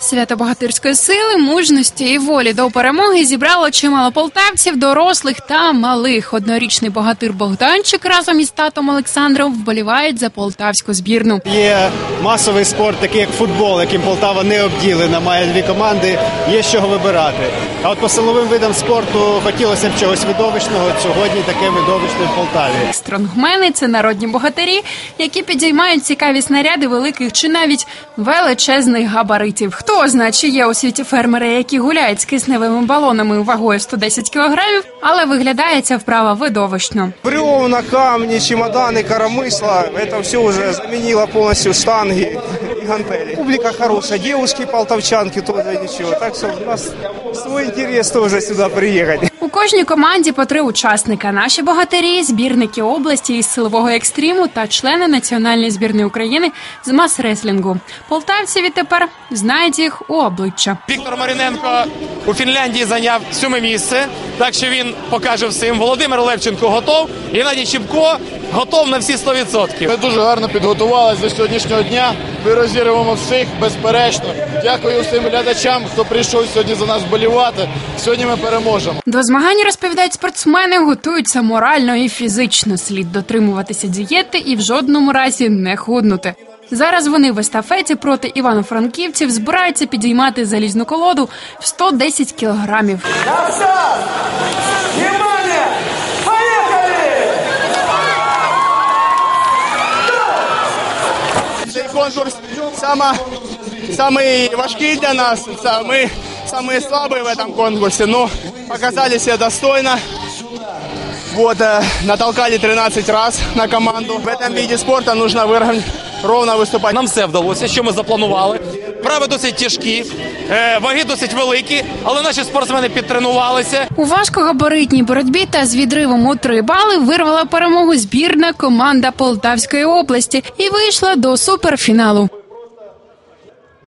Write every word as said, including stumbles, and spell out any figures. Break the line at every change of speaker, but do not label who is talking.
Свято богатирської сили, мужності і волі до перемоги зібрало чимало полтавців, дорослих та малих. Однорічний богатир Богданчик разом із татом Олександром вболівають за полтавську збірну.
Є масовий спорт, такий як футбол, яким Полтава не обділена, має дві команди, є з чого вибирати. А от по силовим видам спорту хотілося б чогось видовищного, сьогодні таке видовищне в Полтаві.
Стронгмени – це народні богатирі, які підіймають цікаві снаряди великих чи навіть величезних габаритів. Хто знає, чи є у світі фермери, які гуляють з кисневими балонами вагою сто десять кілограмів, але виглядає ця вправа видовищно.
Бревна, камні, чемодани, коромисла – це все вже замінило повністю штанги і гантелі. Публіка хороша, дівчатки, полтавчанки теж нічого. Так що у нас свій інтерес теж сюди приїхати.
У кожній команді по три учасника. Наші богатирі, збірники області із силового екстриму та члени національної збірної України з мас-реслінгу. Полтавці відтепер знають їх у обличчя.
Віктор Мариненко у Фінляндії зайняв сьоме місце, так що він покаже всім. Володимир Левченко готов, Геннадій Чіпко готов на всі сто відсотків.
Ми дуже гарно підготувалися до сьогоднішнього дня. Ми розігруємо всіх, безперечно. Дякую всім глядачам, хто прийшов сьогодні за нас вболівати. Сьогодні ми переможемо.
До змагань, розповідають спортсмени, готуються морально і фізично. Слід дотримуватися дієти і в жодному разі не худнути. Зараз вони в естафеті проти івано-франківців збираються підіймати залізну колоду в сто десять кілограмів.
Цей конкурс сама, самий важкий для нас, ми самі слабі в цьому конкурсі, але показали себе достойно. Вот, натолкали тринадцять раз на команду. В этом виде спорта нужно выровнять, ровно виступати.
Нам все вдалося, що ми запланували. Вправи досить тяжкі, ваги досить великі, але наші спортсмени підтренувалися.
У важкогабаритній боротьбі та з відривом у три бали вирвала перемогу збірна команда Полтавської області і вийшла до суперфіналу.